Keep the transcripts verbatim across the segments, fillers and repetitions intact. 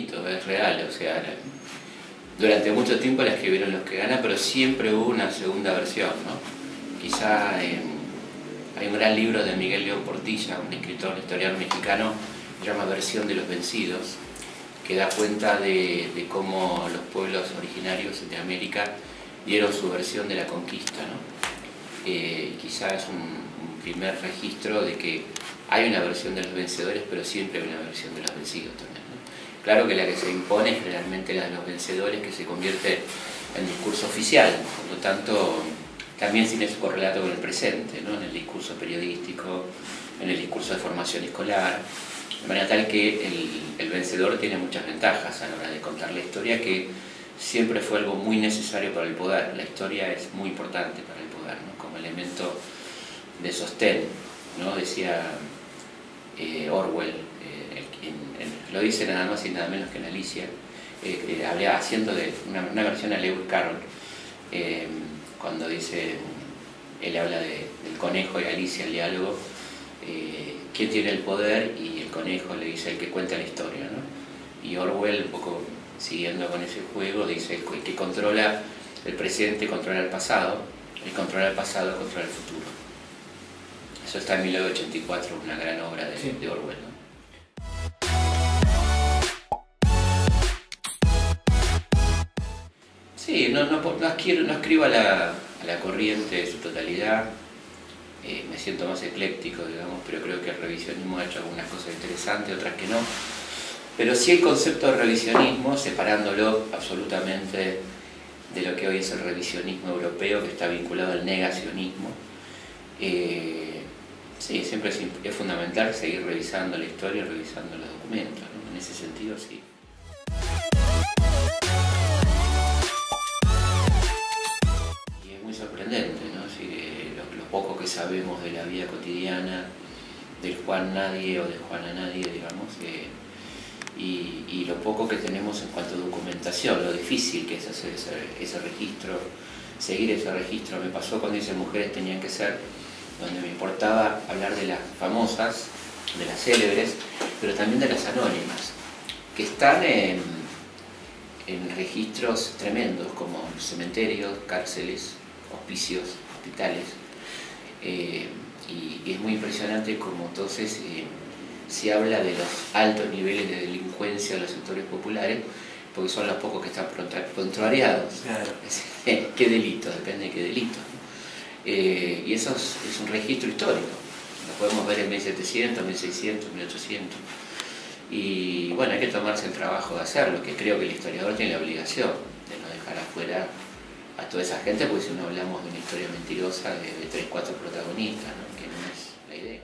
mito, es real, o sea, durante mucho tiempo la escribieron los que ganan, pero siempre hubo una segunda versión, ¿no? Quizá eh, hay un gran libro de Miguel León Portilla, un escritor, historiador mexicano, que se llama Versión de los Vencidos, que da cuenta de, de cómo los pueblos originarios de América dieron su versión de la conquista, ¿no? Eh, quizá es un, un primer registro de que hay una versión de los vencedores, pero siempre hay una versión de los vencidos también, ¿no? Claro que la que se impone es generalmente la de los vencedores, que se convierte en discurso oficial, por lo tanto también tiene su correlato con el presente, ¿no? En el discurso periodístico, en el discurso de formación escolar, de manera tal que el, el vencedor tiene muchas ventajas a la hora de contar la historia, que siempre fue algo muy necesario para el poder. La historia es muy importante para el poder, ¿no? Como elemento de sostén, ¿no? Decía eh, Orwell, eh, en, en, lo dice nada más y nada menos que en Alicia, eh, eh, hablaba, haciendo de una, una versión a Lewis Carroll, eh, cuando dice, él habla de, del conejo y Alicia, el diálogo, eh, ¿quién tiene el poder? Y el conejo le dice el que cuenta la historia, ¿no? Y Orwell, un poco siguiendo con ese juego, dice el que controla el presente controla el pasado, el controla el pasado controla el futuro. Eso está en mil novecientos ochenta y cuatro, una gran obra de, sí. de Orwell, ¿no? Sí, no, no, no, escribo, no escribo a la, a la corriente de su totalidad, eh, me siento más ecléctico, digamos, pero creo que el revisionismo ha hecho algunas cosas interesantes, otras que no. Pero sí el concepto de revisionismo, separándolo absolutamente de lo que hoy es el revisionismo europeo, que está vinculado al negacionismo, eh, sí, siempre es, es fundamental seguir revisando la historia y revisando los documentos, ¿no? En ese sentido, sí. Y es muy sorprendente, ¿no? Así que lo, lo poco que sabemos de la vida cotidiana, del Juan Nadie o de Juana Nadie, digamos, eh, Y, y lo poco que tenemos en cuanto a documentación, lo difícil que es hacer ese, ese registro, seguir ese registro. Me pasó cuando hice Mujeres Tenían que Ser, donde me importaba hablar de las famosas, de las célebres, pero también de las anónimas, que están en, en registros tremendos como cementerios, cárceles, hospicios, hospitales, eh, y, y es muy impresionante como entonces eh, se habla de los altos niveles de delincuencia de los sectores populares, porque son los pocos que están contrariados. Claro. ¿Qué delito? Depende de qué delito. Eh, y eso es, es un registro histórico. Lo podemos ver en mil setecientos, mil seiscientos, mil ochocientos. Y bueno, hay que tomarse el trabajo de hacerlo, que creo que el historiador tiene la obligación de no dejar afuera a toda esa gente, porque si no hablamos de una historia mentirosa de, de tres, cuatro protagonistas, ¿no? Que no es la idea.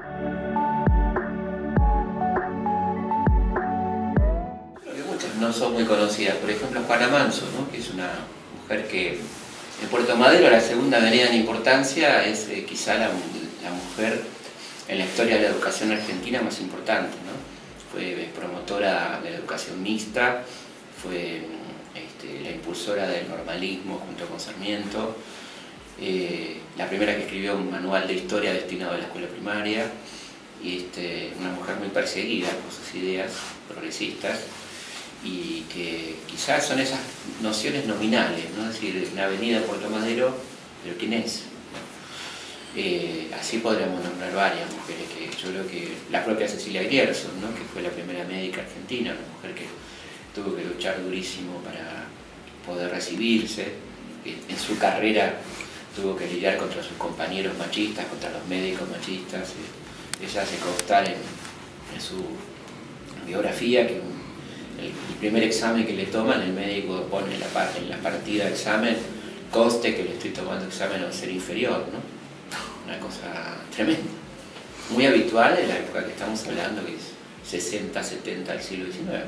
No son muy conocidas, por ejemplo Juana Manso, ¿no? Que es una mujer que en Puerto Madero, la segunda avenida en importancia, es eh, quizá la, la mujer en la historia de la educación argentina más importante, ¿no? Fue promotora de la educación mixta, fue este, la impulsora del normalismo junto con Sarmiento, eh, la primera que escribió un manual de historia destinado a la escuela primaria, y este, una mujer muy perseguida por sus ideas progresistas, y que quizás son esas nociones nominales, ¿no? Es decir, una avenida de Puerto Madero, pero ¿quién es? Eh, así podríamos nombrar varias mujeres, que yo creo que la propia Cecilia Grierson, ¿no? Que fue la primera médica argentina, una mujer que tuvo que luchar durísimo para poder recibirse, en su carrera tuvo que lidiar contra sus compañeros machistas, contra los médicos machistas. Ella hace constar en, en su biografía que el primer examen que le toman, el médico pone en la, parte, en la partida de examen, conste que le estoy tomando examen a ser inferior, ¿no? Una cosa tremenda. Muy habitual en la época que estamos hablando, que es sesenta, setenta del siglo diecinueve.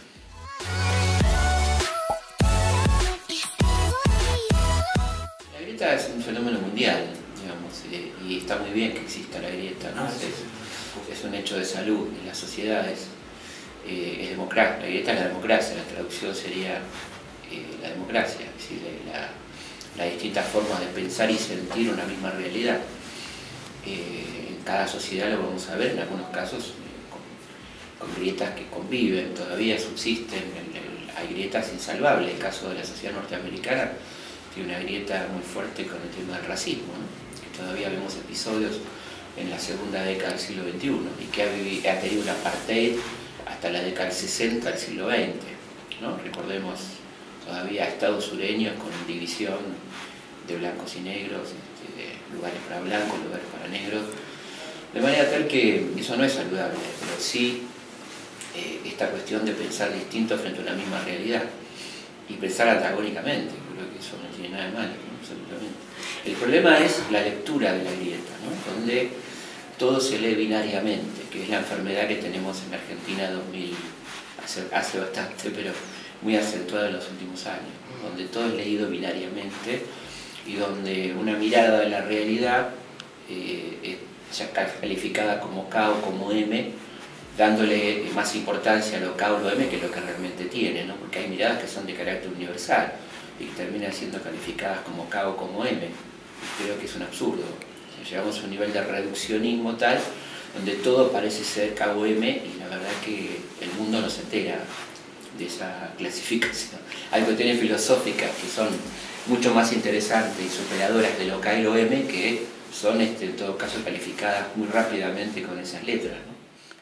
La grieta es un fenómeno mundial, digamos, eh, y está muy bien que exista la grieta, ¿no? Es, es un hecho de salud en las sociedades. Eh, es democracia, la grieta es la democracia, la traducción sería eh, la democracia, es decir, la, las distintas formas de pensar y sentir una misma realidad. Eh, en cada sociedad lo vamos a ver, en algunos casos eh, con con grietas que conviven, todavía subsisten, el, el, hay grietas insalvables. El caso de la sociedad norteamericana tiene una grieta muy fuerte con el tema del racismo, ¿no? Que todavía vemos episodios en la segunda década del siglo veintiuno y que ha, vivido, ha tenido un apartheid hasta la década del sesenta del siglo veinte, ¿no? Recordemos todavía estados sureños con división de blancos y negros, este, de lugares para blancos, lugares para negros, de manera tal que eso no es saludable, pero sí eh, esta cuestión de pensar distinto frente a una misma realidad y pensar antagónicamente, creo que eso no tiene nada de malo, ¿no? Absolutamente. El problema es la lectura de la grieta, ¿no? Donde todo se lee binariamente, que es la enfermedad que tenemos en Argentina dos mil, hace, hace bastante, pero muy acentuada en los últimos años, ¿no? Donde todo es leído binariamente y donde una mirada de la realidad eh, es ya calificada como K o como M, dándole más importancia a lo K o lo M que lo que realmente tiene, ¿no? Porque hay miradas que son de carácter universal y que terminan siendo calificadas como K o como M. Y creo que es un absurdo. Llegamos a un nivel de reduccionismo tal donde todo parece ser K o M y la verdad que el mundo no se entera de esa clasificación. Hay cuestiones filosóficas que son mucho más interesantes y superadoras de lo K y lo M que son este, en todo caso calificadas muy rápidamente con esas letras, ¿no?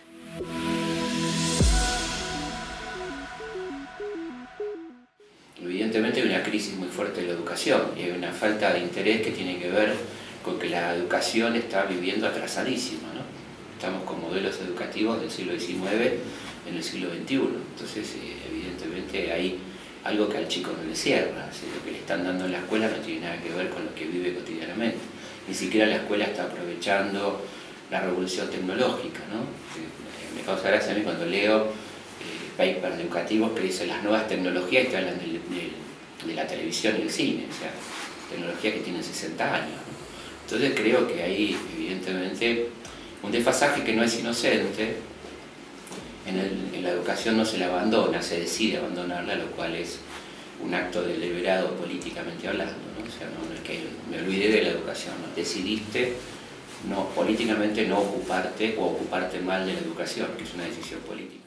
Evidentemente hay una crisis muy fuerte de la educación y hay una falta de interés que tiene que ver con que la educación está viviendo atrasadísima, ¿no? Estamos con modelos educativos del siglo diecinueve en el siglo veintiuno, entonces eh, evidentemente hay algo que al chico no le cierra, ¿sí? Lo que le están dando en la escuela no tiene nada que ver con lo que vive cotidianamente, ni siquiera la escuela está aprovechando la revolución tecnológica, ¿no? Me causa gracia a mí cuando leo eh, papers educativos que dicen las nuevas tecnologías que hablan de, de, de la televisión y el cine, o sea, tecnologías que tienen sesenta años, ¿no? Entonces creo que hay evidentemente un desfasaje que no es inocente. En, el, en la educación no se la abandona, se decide abandonarla, lo cual es un acto deliberado políticamente hablando, ¿no? O sea, no, no es que me olvidé de la educación, ¿no? Decidiste no, políticamente no ocuparte o ocuparte mal de la educación, que es una decisión política.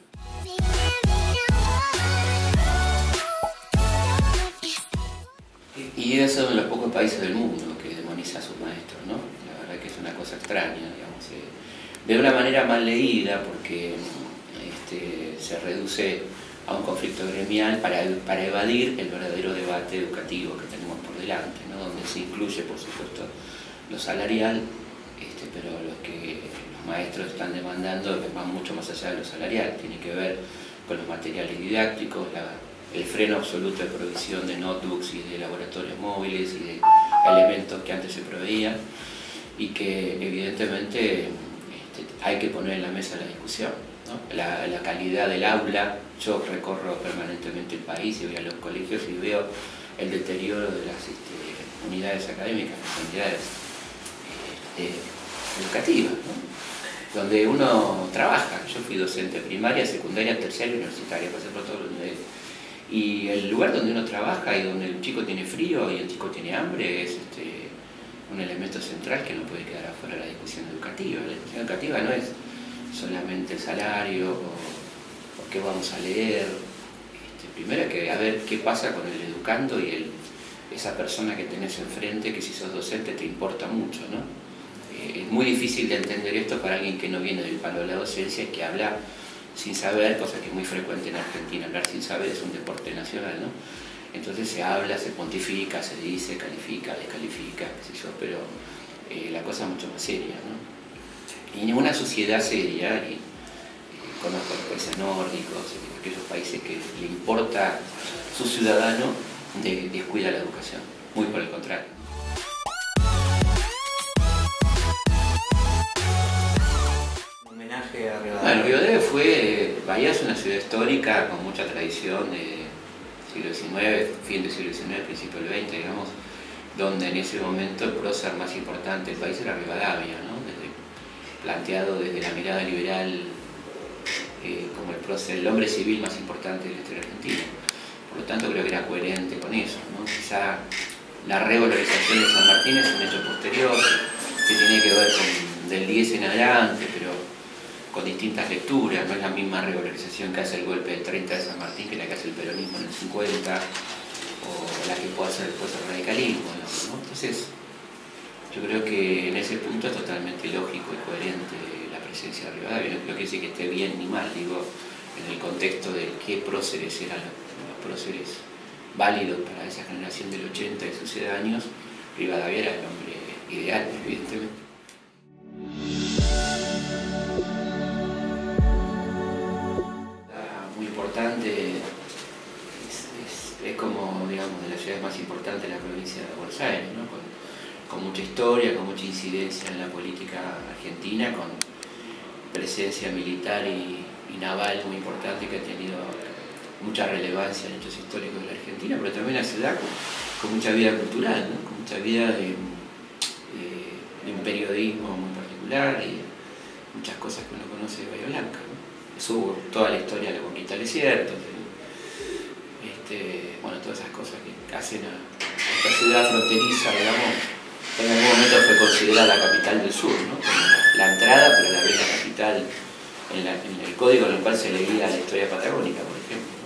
Y eso es uno de los pocos países del mundo que demoniza a sus maestros, ¿no? La verdad que es una cosa extraña, digamos, eh, de una manera mal leída, porque este, se reduce a un conflicto gremial para, para evadir el verdadero debate educativo que tenemos por delante, ¿no? Donde se incluye, por supuesto, lo salarial, este, pero lo que los maestros están demandando va mucho más allá de lo salarial, tiene que ver con los materiales didácticos, la, el freno absoluto de provisión de notebooks y de laboratorios móviles y de elementos que antes se proveían y que evidentemente este, hay que poner en la mesa la discusión, ¿no? La, la calidad del aula. Yo recorro permanentemente el país y voy a los colegios y veo el deterioro de las este, unidades académicas, las unidades este, educativas, ¿no? Donde uno trabaja. Yo fui docente primaria, secundaria, terciaria y universitaria, pasé por todos los niveles. Y el lugar donde uno trabaja y donde el chico tiene frío y el chico tiene hambre es este, un elemento central que no puede quedar afuera de la discusión educativa. La discusión educativa no es solamente el salario o, o qué vamos a leer. Este, primero hay que ver qué pasa con el educando y el, esa persona que tenés enfrente, que si sos docente te importa mucho, ¿no? Eh, es muy difícil de entender esto para alguien que no viene del palo de la docencia y que habla sin saber, cosa que es muy frecuente en Argentina. Hablar sin saber es un deporte nacional, ¿no? Entonces se habla, se pontifica, se dice, califica, descalifica, qué sé yo, pero eh, la cosa es mucho más seria, ¿no? Y ninguna sociedad seria, y, y conozco los países nórdicos, aquellos países que le importa a su ciudadano, de, descuida la educación, muy por el contrario. Homenaje a Rivadavia. Bueno, Rivadavia fue, Bahía es una ciudad histórica con mucha tradición de siglo diecinueve, fin del siglo diecinueve, principio del veinte, digamos, donde en ese momento el prócer más importante del país era Rivadavia, ¿no? Desde, planteado desde la mirada liberal eh, como el prócer, el hombre civil más importante de la historia argentina. Por lo tanto, creo que era coherente con eso, ¿no? Quizá la revalorización de San Martín es un hecho posterior que tiene que ver con del diez en adelante, pero con distintas lecturas, no es la misma revalorización que hace el golpe del treinta de San Martín que la que hace el peronismo en el cincuenta, o la que puede hacer después el radicalismo, ¿no? Entonces, yo creo que en ese punto es totalmente lógico y coherente la presencia de Rivadavia. No quiere decir que esté bien ni mal, digo, en el contexto de qué próceres eran los próceres válidos para esa generación del ochenta y sucedáneos. Rivadavia era el hombre ideal, evidentemente. Muy importante, es, es, es como, digamos, de las ciudades más importantes de la provincia de Buenos Aires, ¿no? Con, con mucha historia, con mucha incidencia en la política argentina, con presencia militar y, y naval muy importante que ha tenido mucha relevancia en hechos históricos de la Argentina, pero también una ciudad con, con mucha vida cultural, ¿no? Con mucha vida de, de, de un periodismo muy particular y muchas cosas que uno conoce de Bahía Blanca, ¿no? Eso, toda la historia de la conquista del desierto, este, bueno, todas esas cosas que hacen a esta ciudad fronteriza, digamos, en algún momento fue considerada la capital del sur, ¿no? Como la, la entrada, pero a la vez la capital en, la, en el código en el cual se leía la historia patagónica, por ejemplo.